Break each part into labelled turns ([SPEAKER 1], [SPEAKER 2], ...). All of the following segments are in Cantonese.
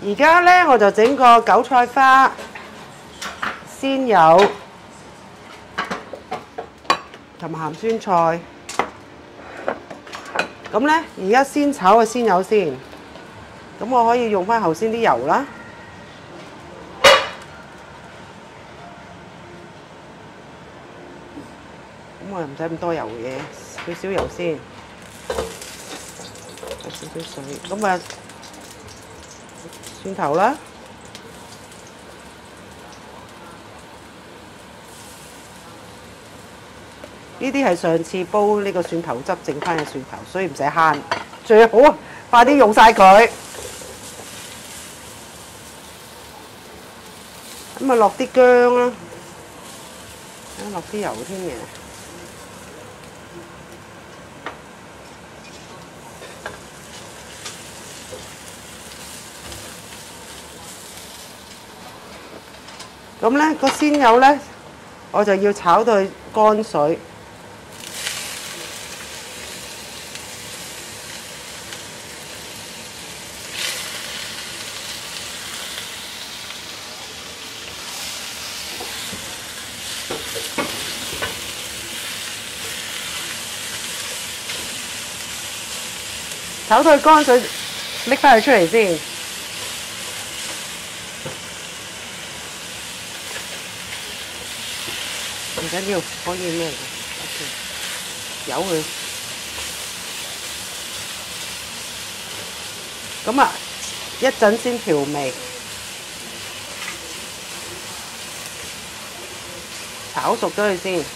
[SPEAKER 1] 而家咧我就整個韭菜花、鮮魷同埋鹹酸菜。咁咧，而家先炒個鮮魷先。咁我可以用翻頭先啲油啦。咁我又唔使咁多油嘅，少少油先，有少少水。咁啊，蒜頭啦。呢啲係上次煲呢個蒜頭汁整翻嘅蒜頭，所以唔使慳。最好啊，快啲用晒佢。咁啊，落啲薑啦，落啲油添嘅。咁咧個鮮魷咧，我就要炒到佢乾水。炒到佢乾水，拎翻佢出嚟先。唔緊要，可以咩嘅？由佢。咁啊，一陣先調味，炒熟咗佢先。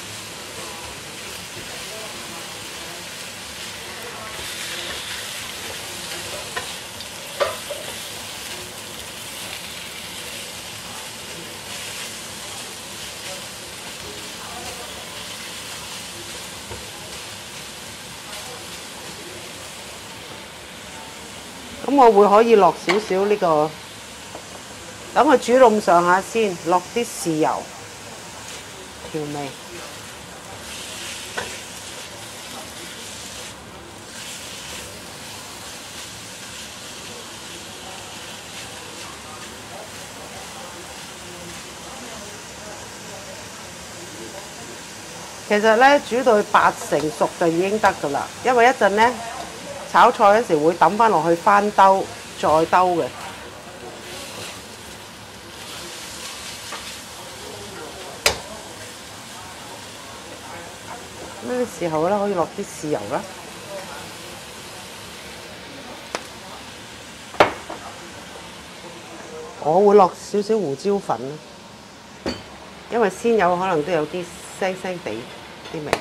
[SPEAKER 1] 咁我會可以落少少呢個，等佢煮到咁上下先，落啲豉油調味。其實咧煮到80%熟就已經得㗎啦，因為一陣咧炒菜嗰時會抌翻落去翻兜再兜嘅。呢個時候咧可以落啲豉油啦。我會落少少胡椒粉啦，因為鮮魷可能都有啲腥腥地啲味。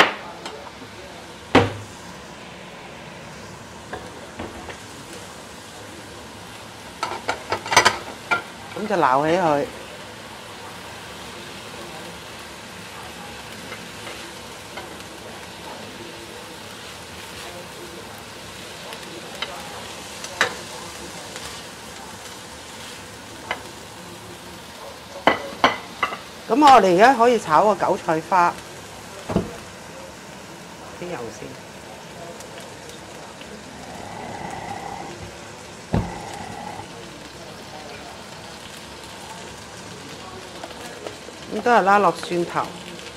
[SPEAKER 1] 咁就撈起佢。咁我哋而家可以炒個韭菜花，啲油先。咁都係啦，落蒜頭。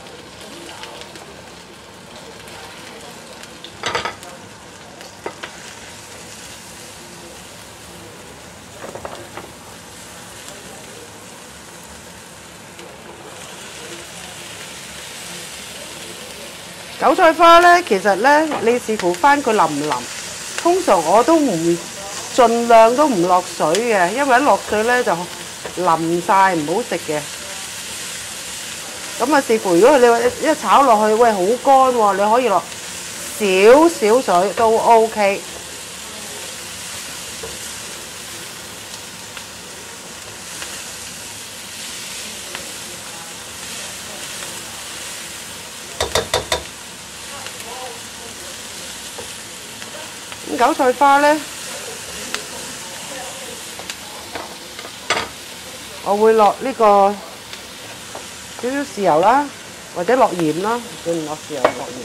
[SPEAKER 1] 韭菜花咧，其實咧，你視乎翻佢腍唔腍。通常我都唔盡量都唔落水嘅，因為一落水咧就腍晒，唔好食嘅。咁啊，視乎如果你話一炒落去，喂好乾喎，你可以落少少水都 OK。韭菜花咧，我會落呢個少少豉油啦，或者落鹽啦，你唔落豉油落鹽。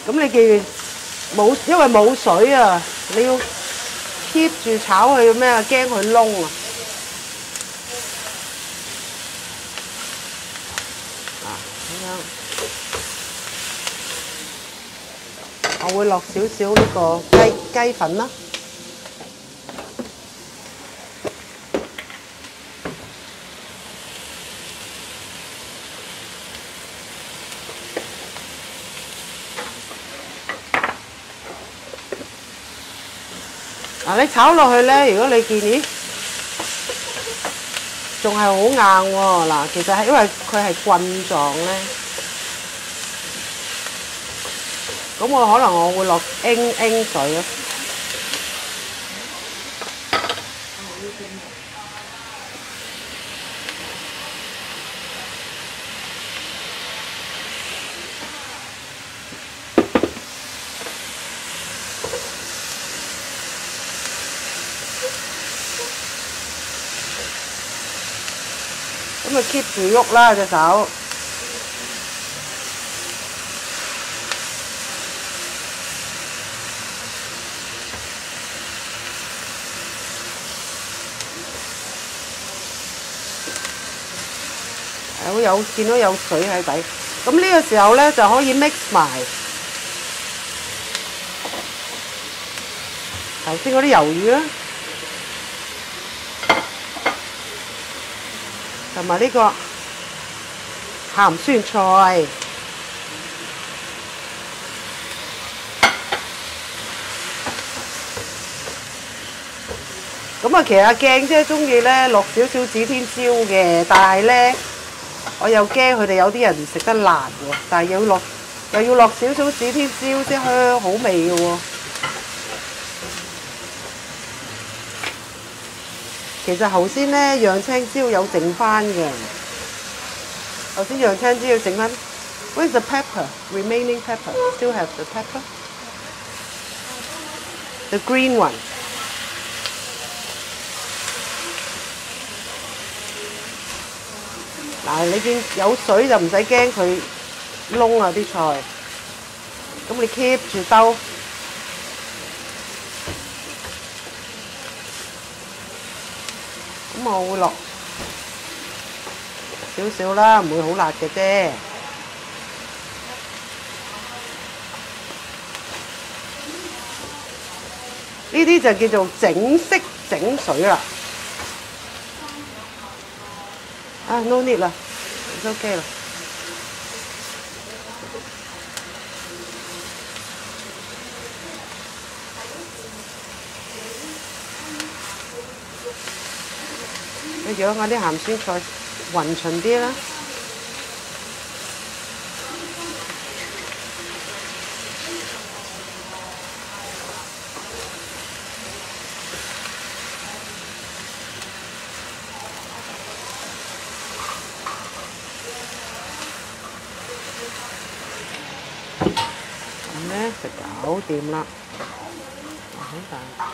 [SPEAKER 1] 咁你記住冇，因為冇水啊，你要 keep 住炒佢咩啊？驚佢燶啊！咁樣，我會落少少呢個雞粉啦。嗱，你炒落去咧，如果你見咦，仲係好硬喎。嗱，其實係因為佢係棍狀咧，咁我會落英水咯。咁咪 keep 住喐啦隻手。見到有水喺底，咁呢個時候咧就可以 mix 埋頭先嗰啲魷魚啦，同埋呢個鹹酸菜。咁啊，其實阿鏡姐中意咧落少少指天椒嘅，但係咧我又驚佢哋有啲人唔食得辣喎，但係又要落少少指天椒先香好味嘅喎。其實頭先咧洋青椒有剩翻嘅，頭先洋青椒要整翻。Where's the pepper? Remaining pepper. Still have the pepper. The green one. 嗱，你見有水就唔使驚佢燶啊啲菜，咁你 keep 住兜。咁我會落少少啦，唔會好辣嘅啫。呢啲就叫做整色整水啦。啊 ，no need 啦 ，it's okay 啦。你養下啲鹹酸菜勻勻啲啦。咁咧就搞掂啦。好大。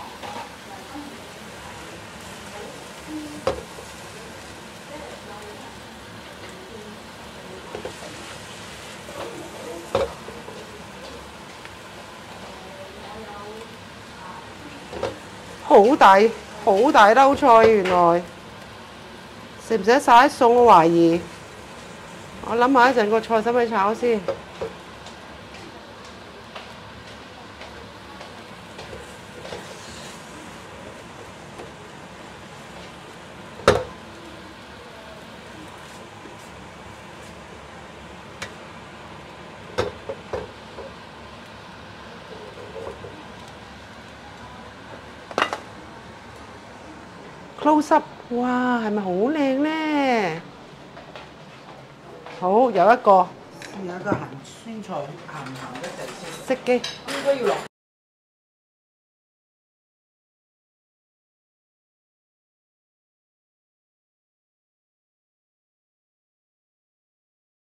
[SPEAKER 1] 好大兜菜，原來食唔食得晒餸？我懷疑。我諗下一陣個菜使唔使炒先。close up， 哇，係咪好靚咧？好，有一個
[SPEAKER 2] 試下個鹹酸菜鹹唔鹹得滯先。
[SPEAKER 1] 熄機。
[SPEAKER 2] 應該要落